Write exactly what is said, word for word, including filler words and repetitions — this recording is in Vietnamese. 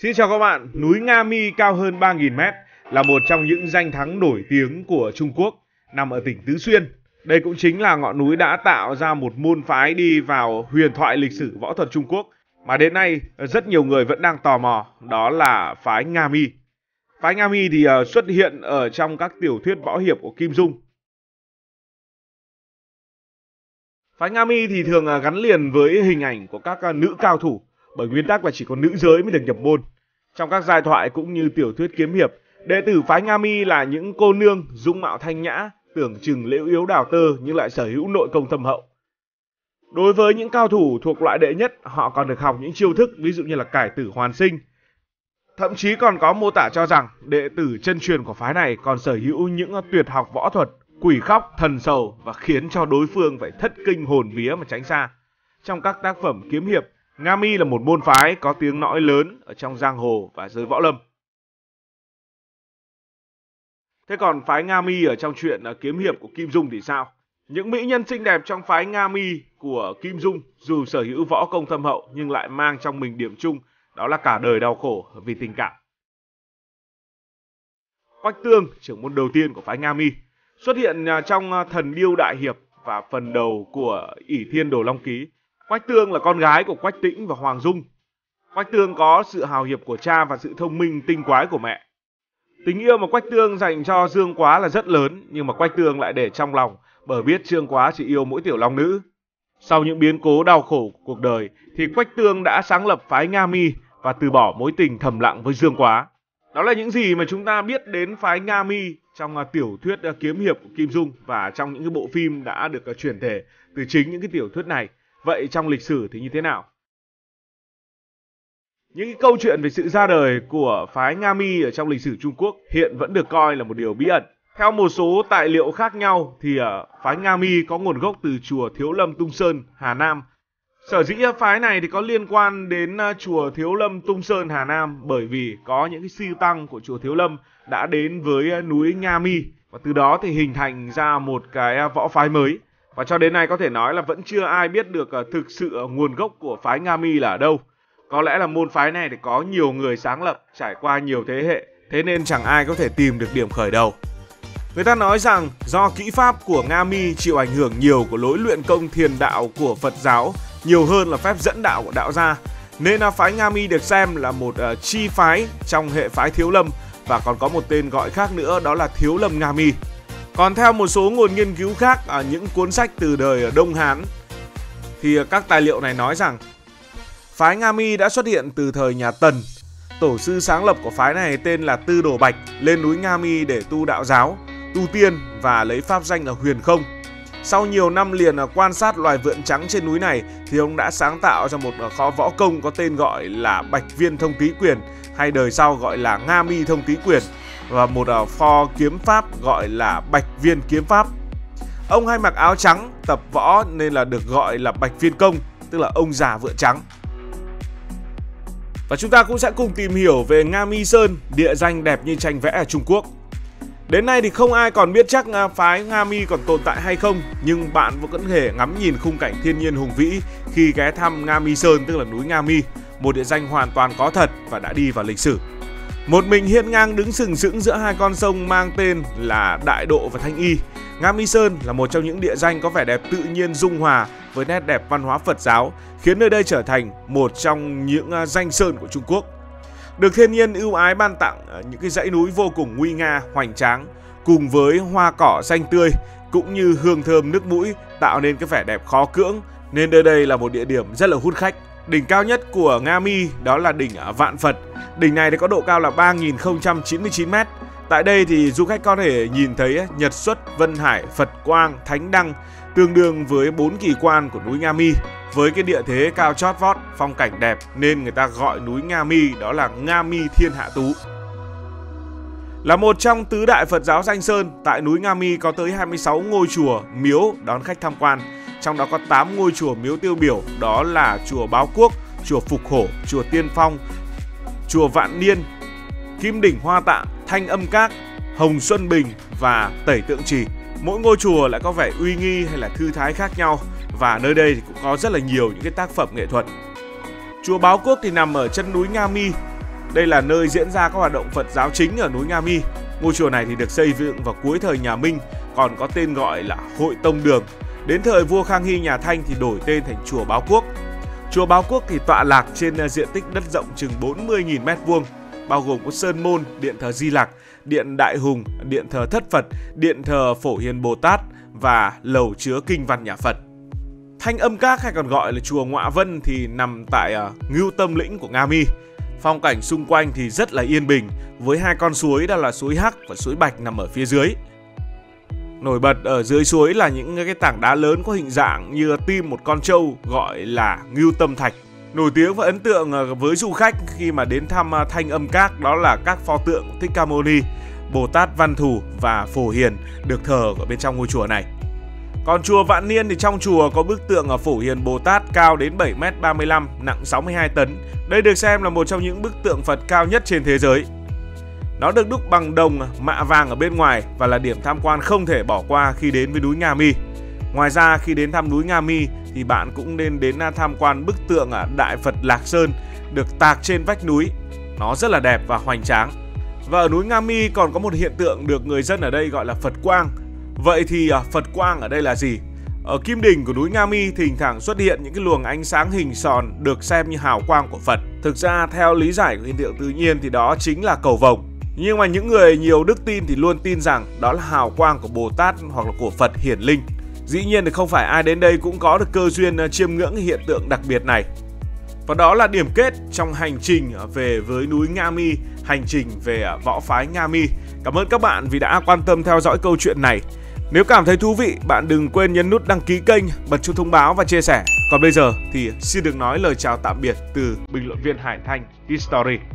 Xin chào các bạn, núi Nga Mi cao hơn ba nghìn mét là một trong những danh thắng nổi tiếng của Trung Quốc, nằm ở tỉnh Tứ Xuyên. Đây cũng chính là ngọn núi đã tạo ra một môn phái đi vào huyền thoại lịch sử võ thuật Trung Quốc mà đến nay rất nhiều người vẫn đang tò mò, đó là phái Nga Mi. Phái Nga Mi thì xuất hiện ở trong các tiểu thuyết võ hiệp của Kim Dung. Phái Nga Mi thì thường gắn liền với hình ảnh của các nữ cao thủ, bởi nguyên tắc là chỉ có nữ giới mới được nhập môn. Trong các giai thoại cũng như tiểu thuyết kiếm hiệp, đệ tử phái Nga Mi là những cô nương dung mạo thanh nhã, tưởng chừng liễu yếu đào tơ nhưng lại sở hữu nội công thâm hậu. Đối với những cao thủ thuộc loại đệ nhất, họ còn được học những chiêu thức ví dụ như là cải tử hoàn sinh. Thậm chí còn có mô tả cho rằng đệ tử chân truyền của phái này còn sở hữu những tuyệt học võ thuật quỷ khóc, thần sầu và khiến cho đối phương phải thất kinh hồn vía mà tránh xa. Trong các tác phẩm kiếm hiệp, Nga Mi là một môn phái có tiếng nói lớn ở trong giang hồ và giới võ lâm. Thế còn phái Nga Mi ở trong truyện kiếm hiệp của Kim Dung thì sao? Những mỹ nhân xinh đẹp trong phái Nga Mi của Kim Dung dù sở hữu võ công thâm hậu nhưng lại mang trong mình điểm chung, đó là cả đời đau khổ vì tình cảm. Quách Tương, trưởng môn đầu tiên của phái Nga Mi, xuất hiện trong Thần Điêu Đại Hiệp và phần đầu của ỷ Thiên Đồ Long Ký. Quách Tương là con gái của Quách Tĩnh và Hoàng Dung. Quách Tương có sự hào hiệp của cha và sự thông minh tinh quái của mẹ. Tình yêu mà Quách Tương dành cho Dương Quá là rất lớn, nhưng mà Quách Tương lại để trong lòng bởi biết Dương Quá chỉ yêu mỗi tiểu long nữ. Sau những biến cố đau khổ của cuộc đời thì Quách Tương đã sáng lập phái Nga Mi và từ bỏ mối tình thầm lặng với Dương Quá. Đó là những gì mà chúng ta biết đến phái Nga Mi trong tiểu thuyết kiếm hiệp của Kim Dung và trong những cái bộ phim đã được chuyển thể từ chính những cái tiểu thuyết này. Vậy trong lịch sử thì như thế nào? Những cái câu chuyện về sự ra đời của phái Nga Mi ở trong lịch sử Trung Quốc hiện vẫn được coi là một điều bí ẩn. Theo một số tài liệu khác nhau thì phái Nga Mi có nguồn gốc từ chùa Thiếu Lâm Tung Sơn, Hà Nam. Sở dĩ phái này thì có liên quan đến chùa Thiếu Lâm Tung Sơn, Hà Nam bởi vì có những cái sư tăng của chùa Thiếu Lâm đã đến với núi Nga Mi và từ đó thì hình thành ra một cái võ phái mới. Và cho đến nay có thể nói là vẫn chưa ai biết được thực sự nguồn gốc của phái Nga Mi là ở đâu. Có lẽ là môn phái này thì có nhiều người sáng lập trải qua nhiều thế hệ, thế nên chẳng ai có thể tìm được điểm khởi đầu. Người ta nói rằng do kỹ pháp của Nga Mi chịu ảnh hưởng nhiều của lối luyện công thiền đạo của Phật giáo nhiều hơn là phép dẫn đạo của đạo gia, nên là phái Nga Mi được xem là một uh, chi phái trong hệ phái Thiếu Lâm và còn có một tên gọi khác nữa, đó là Thiếu Lâm Nga Mi. Còn theo một số nguồn nghiên cứu khác ở những cuốn sách từ đời Đông Hán thì các tài liệu này nói rằng phái Nga Mi đã xuất hiện từ thời nhà Tần. Tổ sư sáng lập của phái này tên là Tư Đồ Bạch lên núi Nga Mi để tu đạo giáo, tu tiên và lấy pháp danh là Huyền Không. Sau nhiều năm liền quan sát loài vượn trắng trên núi này thì ông đã sáng tạo ra một kho võ công có tên gọi là Bạch Viên Thông Tý Quyền, hay đời sau gọi là Nga Mi Thông Tý Quyền, và một kho kiếm pháp gọi là Bạch Viên Kiếm Pháp. Ông hay mặc áo trắng tập võ nên là được gọi là Bạch Viên Công, tức là ông già vượn trắng. Và chúng ta cũng sẽ cùng tìm hiểu về Nga Mi Sơn, địa danh đẹp như tranh vẽ ở Trung Quốc. Đến nay thì không ai còn biết chắc phái Nga Mi còn tồn tại hay không, nhưng bạn vẫn có thể ngắm nhìn khung cảnh thiên nhiên hùng vĩ khi ghé thăm Nga Mi Sơn, tức là núi Nga Mi, một địa danh hoàn toàn có thật và đã đi vào lịch sử. Một mình hiên ngang đứng sừng sững giữa hai con sông mang tên là Đại Độ và Thanh Y, Nga Mi Sơn là một trong những địa danh có vẻ đẹp tự nhiên dung hòa với nét đẹp văn hóa Phật giáo, khiến nơi đây trở thành một trong những danh sơn của Trung Quốc. Được thiên nhiên ưu ái ban tặng những cái dãy núi vô cùng nguy nga, hoành tráng, cùng với hoa cỏ xanh tươi cũng như hương thơm nước mũi tạo nên cái vẻ đẹp khó cưỡng, nên nơi đây là một địa điểm rất là hút khách. Đỉnh cao nhất của Nga Mi đó là đỉnh Vạn Phật. Đỉnh này thì có độ cao là ba nghìn không trăm chín mươi chín mét. Tại đây thì du khách có thể nhìn thấy Nhật Xuất, Vân Hải, Phật Quang, Thánh Đăng, tương đương với bốn kỳ quan của núi Nga Mi. Với cái địa thế cao chót vót, phong cảnh đẹp nên người ta gọi núi Nga Mi đó là Nga Mi Thiên Hạ Tú. Là một trong tứ đại Phật giáo danh sơn, tại núi Nga Mi có tới hai mươi sáu ngôi chùa, miếu đón khách tham quan. Trong đó có tám ngôi chùa miếu tiêu biểu, đó là chùa Báo Quốc, chùa Phục Hổ, chùa Tiên Phong, chùa Vạn Niên, Kim Đỉnh Hoa Tạng, Thanh Âm Các, Hồng Xuân Bình và Tẩy Tượng Trì. Mỗi ngôi chùa lại có vẻ uy nghi hay là thư thái khác nhau, và nơi đây thì cũng có rất là nhiều những cái tác phẩm nghệ thuật. Chùa Báo Quốc thì nằm ở chân núi Nga Mi. Đây là nơi diễn ra các hoạt động Phật giáo chính ở núi Nga Mi. Ngôi chùa này thì được xây dựng vào cuối thời nhà Minh, còn có tên gọi là Hội Tông Đường. Đến thời vua Khang Hy nhà Thanh thì đổi tên thành chùa Báo Quốc. Chùa Báo Quốc thì tọa lạc trên diện tích đất rộng chừng bốn mươi nghìn mét vuông, bao gồm có sơn môn, điện thờ Di Lặc, điện Đại Hùng, điện thờ Thất Phật, điện thờ Phổ Hiền Bồ Tát và lầu chứa kinh văn nhà Phật. Thanh Âm Các hay còn gọi là chùa Ngọa Vân thì nằm tại uh, Ngưu Tâm Lĩnh của Nga Mi. Phong cảnh xung quanh thì rất là yên bình, với hai con suối đó là suối Hắc và suối Bạch nằm ở phía dưới. Nổi bật ở dưới suối là những cái tảng đá lớn có hình dạng như tim một con trâu gọi là Ngưu Tâm Thạch. Nổi tiếng và ấn tượng với du khách khi mà đến thăm Thanh Âm Các đó là các pho tượng Thích Ca Mâu Ni, Bồ Tát Văn Thù và Phổ Hiền được thờ ở bên trong ngôi chùa này. Còn chùa Vạn Niên thì trong chùa có bức tượng ở Phổ Hiền Bồ Tát cao đến bảy mét ba mươi lăm, nặng sáu mươi hai tấn. Đây được xem là một trong những bức tượng Phật cao nhất trên thế giới. Nó được đúc bằng đồng mạ vàng ở bên ngoài và là điểm tham quan không thể bỏ qua khi đến với núi Nga Mi. Ngoài ra khi đến thăm núi Nga Mi thì bạn cũng nên đến tham quan bức tượng Đại Phật Lạc Sơn được tạc trên vách núi. Nó rất là đẹp và hoành tráng. Và ở núi Nga Mi còn có một hiện tượng được người dân ở đây gọi là Phật Quang. Vậy thì Phật Quang ở đây là gì? Ở kim đỉnh của núi Nga Mi thỉnh thoảng xuất hiện những cái luồng ánh sáng hình tròn được xem như hào quang của Phật. Thực ra theo lý giải của hiện tượng tự nhiên thì đó chính là cầu vồng. Nhưng mà những người nhiều đức tin thì luôn tin rằng đó là hào quang của Bồ Tát hoặc là của Phật hiển linh. Dĩ nhiên thì không phải ai đến đây cũng có được cơ duyên chiêm ngưỡng hiện tượng đặc biệt này. Và đó là điểm kết trong hành trình về với núi Nga Mi, hành trình về võ phái Nga Mi. Cảm ơn các bạn vì đã quan tâm theo dõi câu chuyện này. Nếu cảm thấy thú vị, bạn đừng quên nhấn nút đăng ký kênh, bật chuông thông báo và chia sẻ. Còn bây giờ thì xin được nói lời chào tạm biệt từ bình luận viên Hải Thanh History.